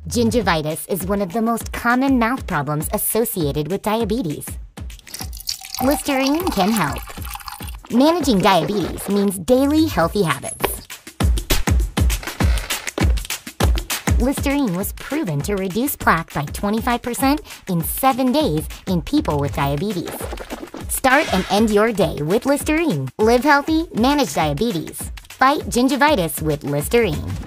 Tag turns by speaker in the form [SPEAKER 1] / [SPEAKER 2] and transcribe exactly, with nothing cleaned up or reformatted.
[SPEAKER 1] Gingivitis is one of the most common mouth problems associated with diabetes. Listerine can help. Managing diabetes means daily healthy habits. Listerine was proven to reduce plaque by twenty-five percent in seven days in people with diabetes. Start and end your day with Listerine. Live healthy, manage diabetes. Fight gingivitis with Listerine.